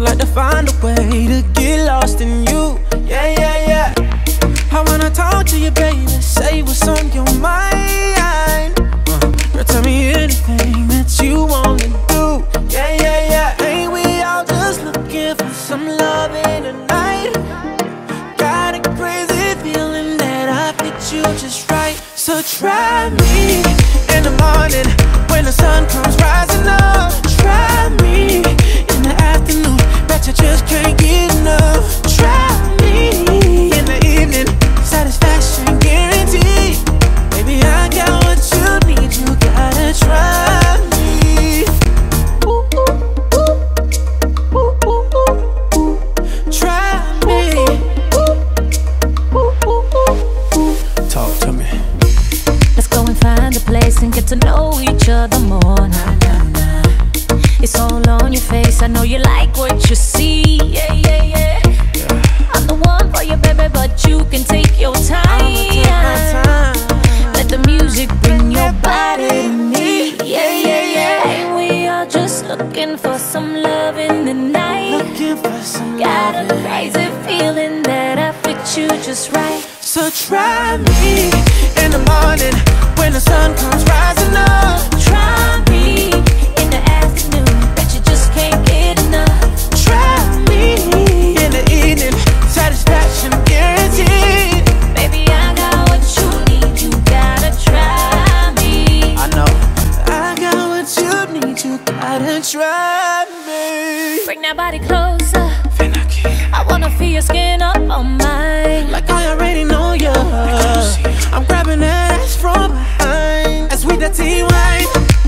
like to find a way to get lost in you. Yeah, yeah, yeah. I wanna talk to you, baby, say what's on your mind. Girl, tell me anything that you wanna do. Yeah, yeah, yeah. Ain't we all just looking for some loving tonight? Got a crazy feeling that I fit you just right. So try me in the morning when the sun comes rising up. Try me in the afternoon, bet you just can't get enough. Try me in the evening, satisfaction guaranteed. Baby, I got what you need, you gotta try me. Ooh, ooh, ooh. Ooh, ooh, ooh, ooh. Try me. Ooh, ooh, ooh, ooh. Talk to me. Let's go and find a place and get to know each other more. Nah, nah, nah. It's all on your face, I know you like what you see. Yeah, yeah, yeah. I'm the one for you, baby, but you can take your time. I'ma take my time. Let the music bring your body to me. Yeah, yeah, yeah. Ain't we all just looking for some love in the night? Looking for some Got a loving. crazy feeling that I fit you just right. So try me in the morning when the sun comes rising up. Try me in the afternoon, bet you just can't get enough. Try me in the evening, satisfaction guaranteed. Baby, I got what you need, you gotta try me. I know I got what you need, you gotta try me. Bring that body closer, I wanna feel your skin up on mine. Like I already know you. I'm grabbing that ass from behind. As sweet that tea wine,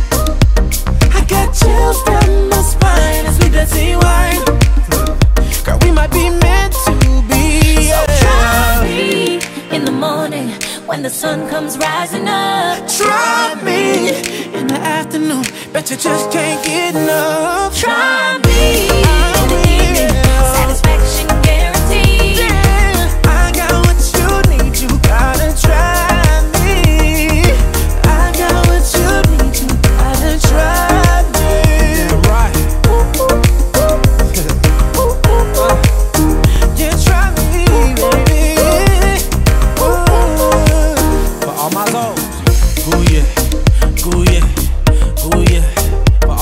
I got chills down my spine. As sweet that tea wine, girl, we might be meant to be. So try me in the morning when the sun comes rising up. Try me in the afternoon, bet you just can't get enough. Try me in the evening, satisfaction guaranteed. Yeah, I got what you need, you gotta try me. I got what you need, you gotta try me. Yeah, right. Ooh, ooh, ooh. Ooh, ooh, ooh. Yeah, try me, baby. Ooh. For all my lows, ooh yeah, ooh yeah, ooh yeah. For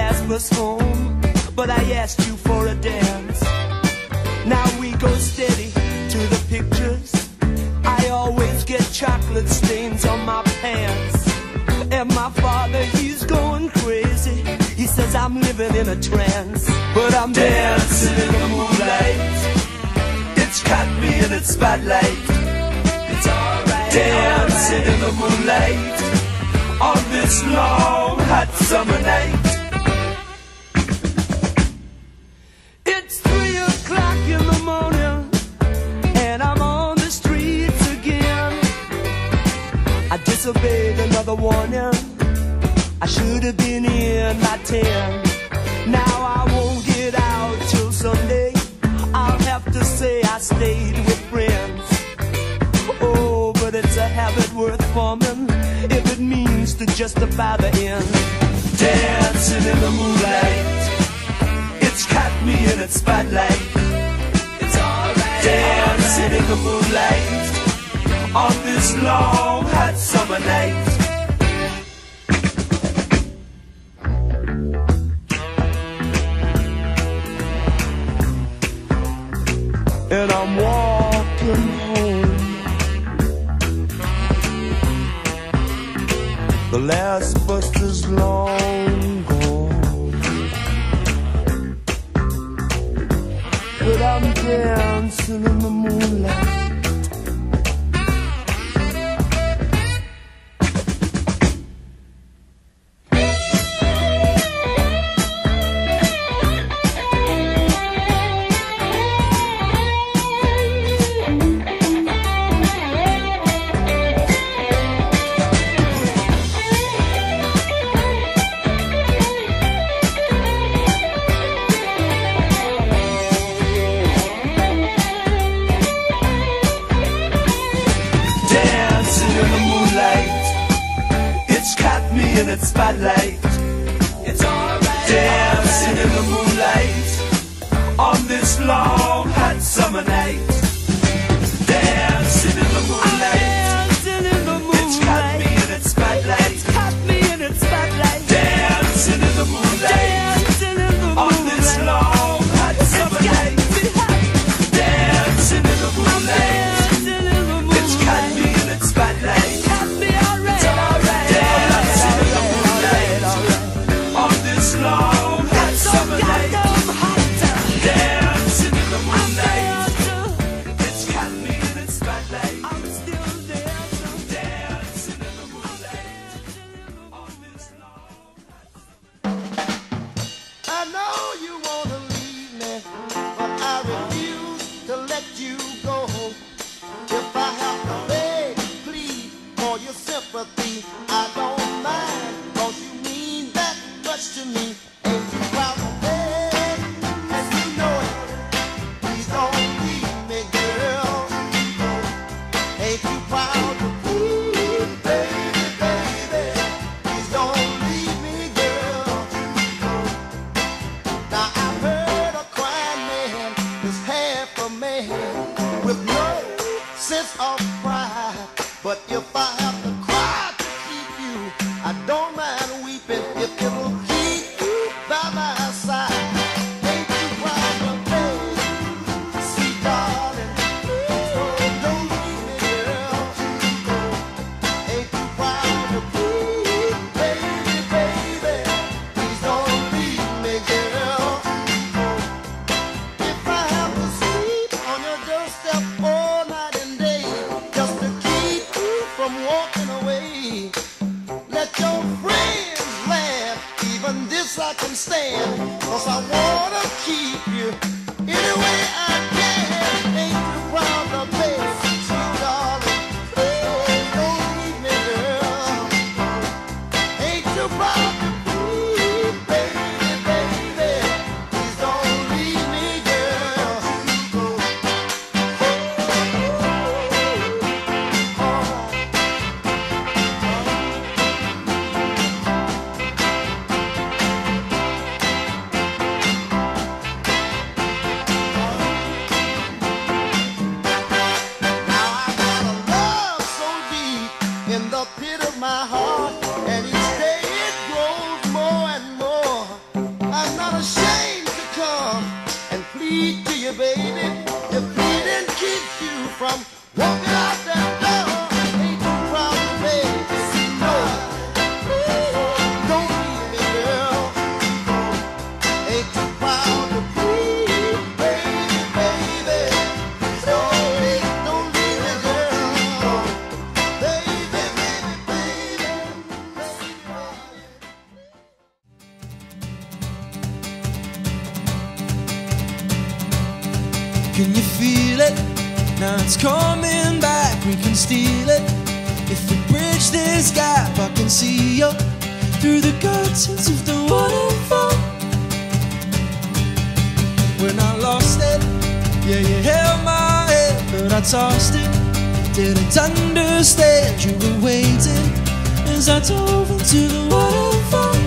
last bus home, but I asked you for a dance. Now we go steady to the pictures. I always get chocolate stains on my pants. And my father, he's going crazy. He says I'm living in a trance, but I'm dancing in the moonlight. It's caught me in its spotlight. It's alright. Dancing in the moonlight on this long hot summer night. It's 3 o'clock in the morning and I'm on the streets again. I disobeyed another warning. I should have been in by 10. Now I won't get out till Sunday. I'll have to say I stayed with friends. Oh, but it's a habit worth forming if it means to justify the end. Dancing in the moonlight, it's caught me in its spotlight. It's alright. Dancing in the moonlight on this long hot summer night. And I'm walking home. The last bus is long gone, but I'm dancing in the moonlight. In its spotlight, it's alright. Dancing in the moonlight on this long hot summer night. Dancing in the moonlight, it's caught me in its spotlight. It's caught me in its spotlight. Dancing in the moonlight on this long hot summer night. Dancing in the moonlight, it's caught me in its spotlight. Long hot summer night. Dancing in the moonlight, it's caught me in its spotlight. I'm still dancing, dancing in the moonlight on this long hot summer. I know you wanna leave me, but I refuse to let you go. If I have to beg, plead for your sympathy, I don't mind, 'cause you mean that much to me. Ain't you proud of me? And you know it. Please don't leave me, girl. Ain't you proud of me, baby, baby? Please don't leave me, girl. Now I've heard a crying man is half a man with no sense of pride. But if I have to cry to keep you, I don't mind weeping if it'll keep you by my side. Ain't you proud of me, sweet darling? Oh, don't leave me, girl. Ain't you proud of me, baby, baby? Please don't leave me, girl. If I have to sleep on your doorstep all night and day just to keep you from walking away, let your friends laugh, even this I can stand, 'cause I wanna keep you any way I can. Ain't you proud of me, sweet darling? Please don't leave me, girl. Ain't you proud of me, baby, baby? Please don't leave me, girl. not ashamed to come and plead to you, baby. Your pleading keeps you from walking out that door. Ain't too proud to beg to see no. Don't leave me, girl. Ain't too proud to plead, baby, baby. Don't leave me, girl. Baby, baby, baby, baby. Can you feel it? Now it's coming back, we can steal it. If we bridge this gap, I can see you through the curtains of the waterfall. When I lost it, yeah, you held my head, but I tossed it. Didn't understand you were waiting as I dove into the waterfall.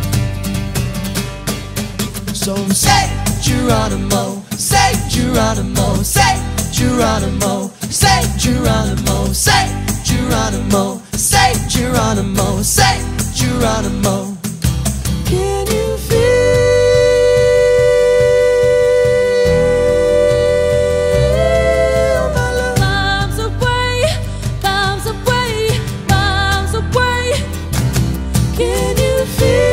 So say Geronimo, say Geronimo, say Geronimo, say Geronimo, say Geronimo, say Geronimo, say Geronimo. Can you feel my love? Miles away, miles away, miles away. Can you feel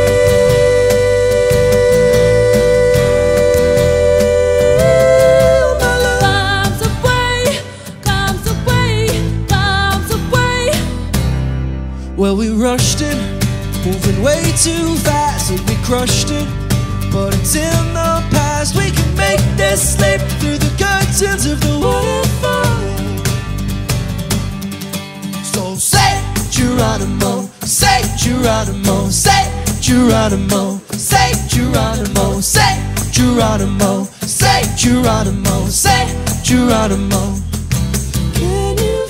my love? Miles away, miles away, miles away. Well, we rushed it, moving way too fast, and we crushed it. But it's in the past, we can make this slip through the curtains of the waterfall. So say Geronimo, say Geronimo, say Geronimo, say Geronimo, say Geronimo, say Geronimo, say Geronimo. Can you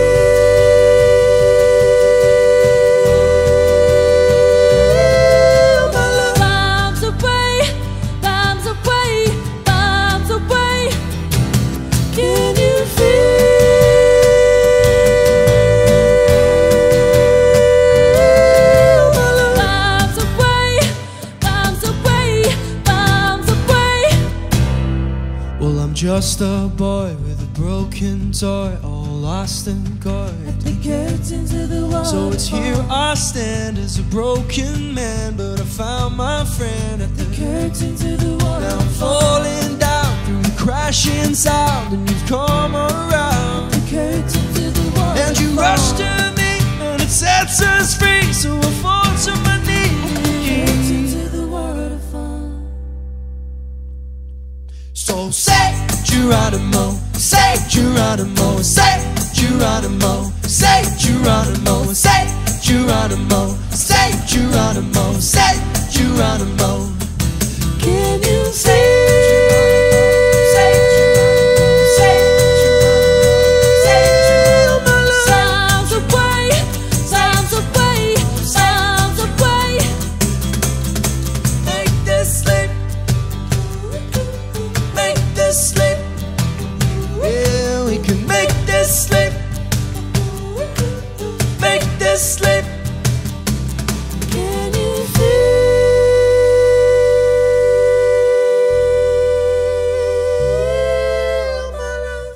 feel my love? Miles away, miles away, miles away. Can you feel my love? Miles away, miles away, miles away. Well, I'm just a boy with a broken toy, all lost and coy. The curtains of the waterfall. So it's here I stand as a broken man, but I found my friend at the Curtains of the Now I'm waterfall. falling down through the crashing sound, and you've come around. Curtains of the waterfall. And you rush to me, and it sets us free, so I fall to my Curtains knees. of the waterfall. So say Geronimo, say Geronimo, say Geronimo, say Geronimo, say Geronimo, say Geronimo, say Geronimo. Can you say? Sounds away, sounds away, sounds away. Make this slip, make this slip. Yeah, we can make this slip, make this slip. Can you feel my love?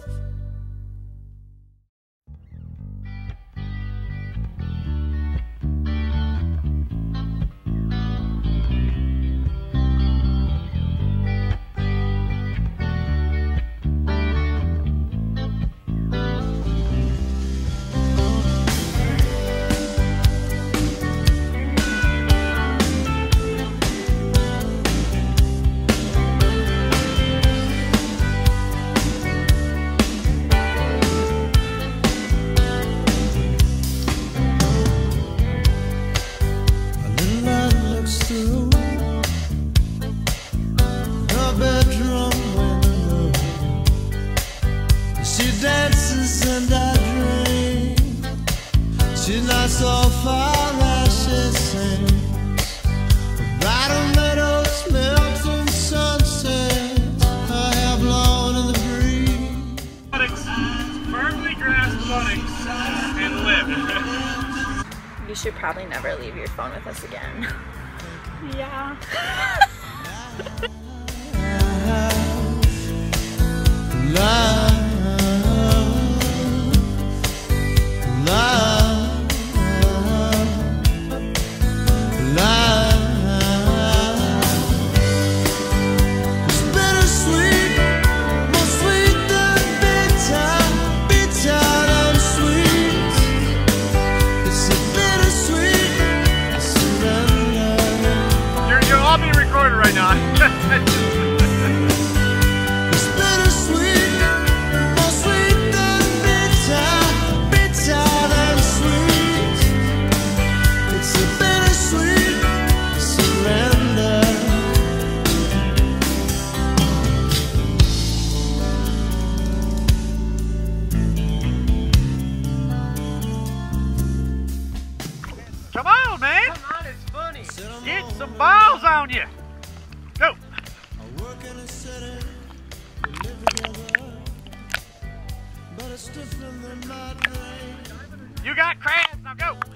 A little light looks through her bedroom window. She dances and I dream. She's not so far as she sings. Brighter meadows, milks and sunsets. Her hair blowing in the breeze. Firmly grasp buttocks and live. You should probably never leave your phone with us again. Yeah. stiff in the mud rain. You got crabs, now go.